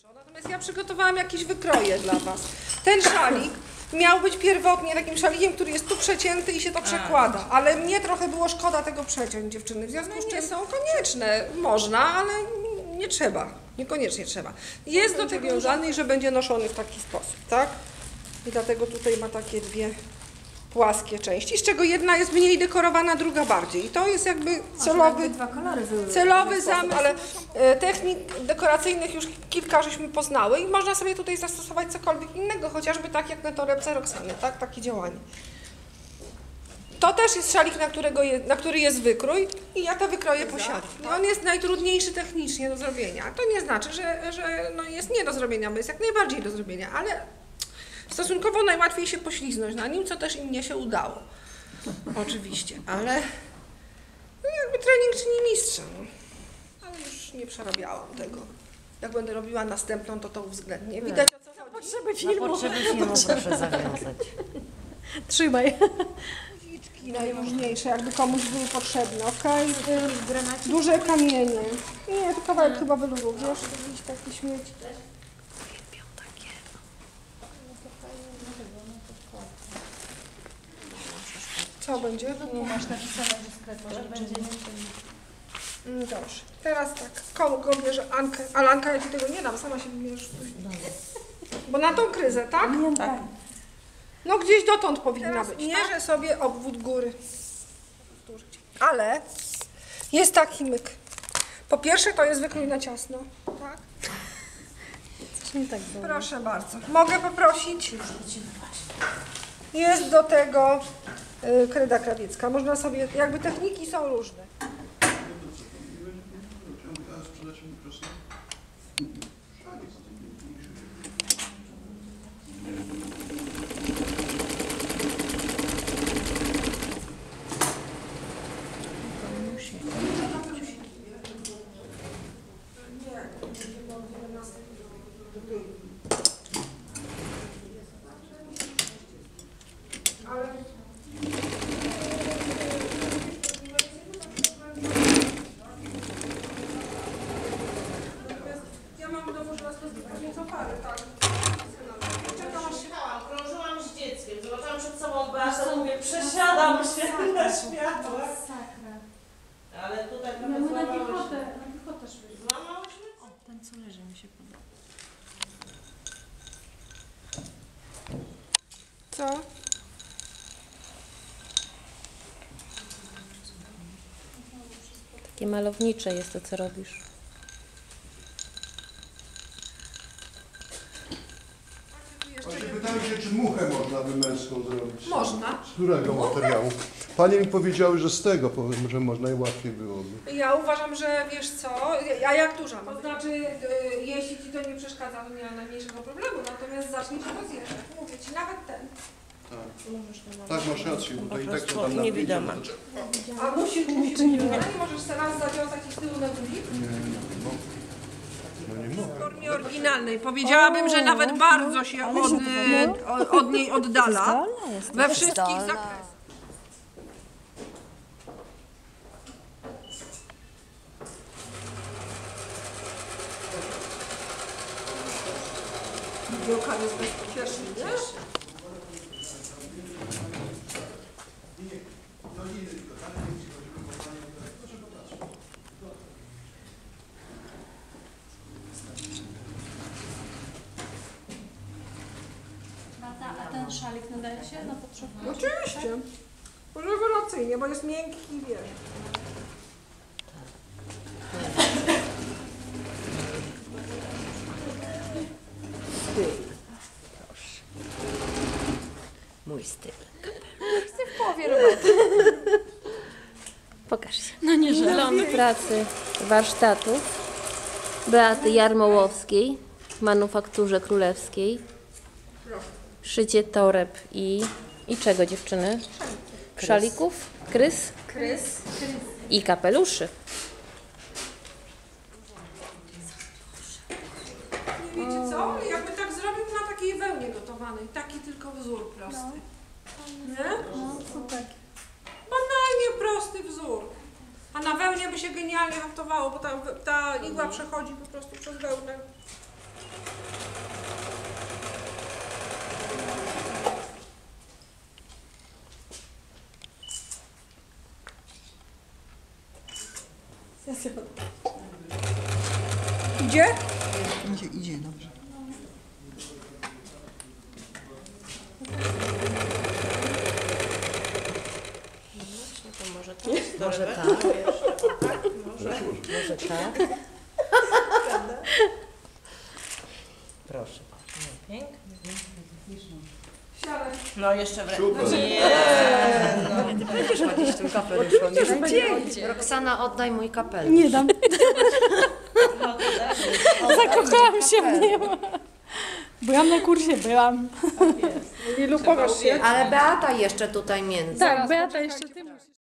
Natomiast ja przygotowałam jakieś wykroje dla Was. Ten szalik miał być pierwotnie takim szalikiem, który jest tu przecięty i się to przekłada, ale mnie trochę było szkoda tego przeciąć, dziewczyny, w związku z czym są konieczne. Można, ale nie trzeba, niekoniecznie trzeba. Jest do tego wiązany, że będzie noszony w taki sposób, tak? I dlatego tutaj ma takie dwie płaskie części, z czego jedna jest mniej dekorowana, druga bardziej. I to jest jakby celowy zamysł, ale technik dekoracyjnych już kilka żeśmy poznały i można sobie tutaj zastosować cokolwiek innego, chociażby tak jak na torebce Roxany, tak? Takie działanie. To też jest szalik, na który jest wykrój i ja te wykroje posiadam. I on jest najtrudniejszy technicznie do zrobienia. To nie znaczy, że no jest nie do zrobienia, bo jest jak najbardziej do zrobienia, ale stosunkowo najłatwiej się pośliznąć na nim, co też im mnie się udało. Oczywiście, ale no jakby trening czyni mistrza. No. Ale już nie przerabiałam tego. Jak będę robiła następną, to uwzględnię. Widać, o co chodzi. Potrzeby filmu. Potrzeby filmu proszę zawiązać. Trzymaj. Guziczki najróżniejsze, jakby komuś były potrzebne, okej? Duże kamienie. Nie, to kawałek chyba wyluru, wiesz? Jakiś taki śmieć. Co będzie? Masz napisane, że sklepie, że będzie. Dobrze. Teraz tak, kogo bierze Ankę? Ale Anka, ja Ci tego nie dam, sama się wybierzesz. Bo na tą kryzę, tak? Tak. No gdzieś dotąd powinna być. Mierzę sobie obwód góry. Ale jest taki myk. Po pierwsze to jest wykrój na ciasno. Tak? Coś mi tak było. Proszę bardzo. Mogę poprosić? Jest do tego kreda krawiecka. Można sobie, jakby techniki są różne. Ja mam w domu, że was to jest parę, tak? Krążyłam z dzieckiem, zobaczyłam przed sobą Beatę, mówię, przesiadam się na światłach. Ale tutaj trochę złamałyśmy. Złamałyśmy? O, ten co leży mi się podoba. Co? Takie malownicze jest to, co robisz. Właśnie pytałem się, czy muchę można by męską zrobić? Można. Z którego materiału? Panie mi powiedziały, że z tego, powiem, że można i łatwiej byłoby. Ja uważam, że wiesz co, a jak duża? To znaczy, jeśli Ci to nie przeszkadza, to nie ma najmniejszego problemu, natomiast zacznij się rozjeżdżać. Mówię Ci, nawet ten. Tak, masz rację, bo to i tak to tam nie widać. A musisz, nie możesz teraz zawiązać i z tyłu na drugi? No nie mogę. W formie oryginalnej. Powiedziałabym, że nawet bardzo się od niej oddala. We wszystkich zakresach. Białka jest bezpieczny, wiesz? A ten szalik nadaje się na potrzeby? Oczywiście. Rewelacyjnie, bo jest miękki i wiesz. Proszę. Mój styl. Chcę w połowie roboty. Pokaż się. No nie Plon pracy warsztatów Beaty Jarmołowskiej w Manufakturze Królewskiej. Szycie toreb i czego, dziewczyny? Szalików, krys i kapeluszy. Wiecie co? Jakby tak zrobił na takiej wełnie gotowanej. Taki tylko wzór prosty. Nie? No, super. Banalnie prosty wzór. A na wełnie by się genialnie haftowało, bo ta igła przechodzi po prostu przez wełnę. Idzie? Idzie, dobrze. Może tak. Może tak. Proszę. Pięknie. Siadaj. No jeszcze w Super. Ten kapelusz nie Roxana, oddaj mój kapelusz. Nie dam. Zakochałam się w nim. Byłam na kursie, byłam. Lilu, pokaż się. Ale Beata jeszcze tutaj między. Tak, Beata jeszcze tym.